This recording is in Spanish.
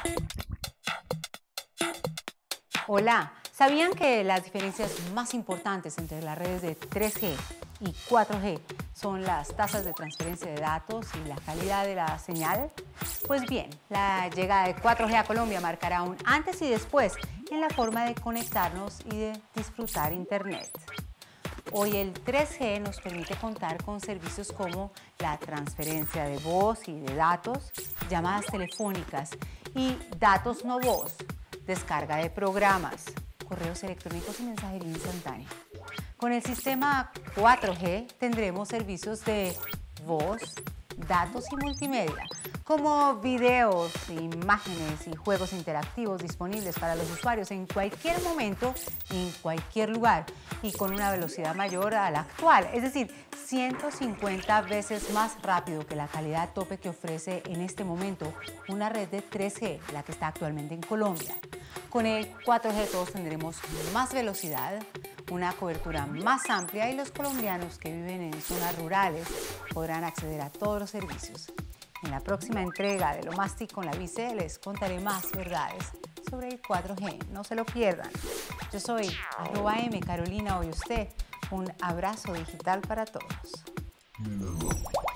Hola, ¿sabían que las diferencias más importantes entre las redes de 3G y 4G son las tasas de transferencia de datos y la calidad de la señal? Pues bien, la llegada de 4G a Colombia marcará un antes y después en la forma de conectarnos y de disfrutar Internet. Hoy el 3G nos permite contar con servicios como la transferencia de voz y de datos, llamadas telefónicas y datos no voz, descarga de programas, correos electrónicos y mensajería instantánea. Con el sistema 4G tendremos servicios de voz, datos y multimedia, como videos, imágenes y juegos interactivos disponibles para los usuarios en cualquier momento y en cualquier lugar y con una velocidad mayor a la actual, es decir, 150 veces más rápido que la calidad tope que ofrece en este momento una red de 3G, la que está actualmente en Colombia. Con el 4G todos tendremos más velocidad, una cobertura más amplia y los colombianos que viven en zonas rurales podrán acceder a todos los servicios. En la próxima entrega de Lo Más TIC con la Vice les contaré más verdades sobre el 4G. No se lo pierdan. Yo soy @mcarolina. Hoy usted. Un abrazo digital para todos.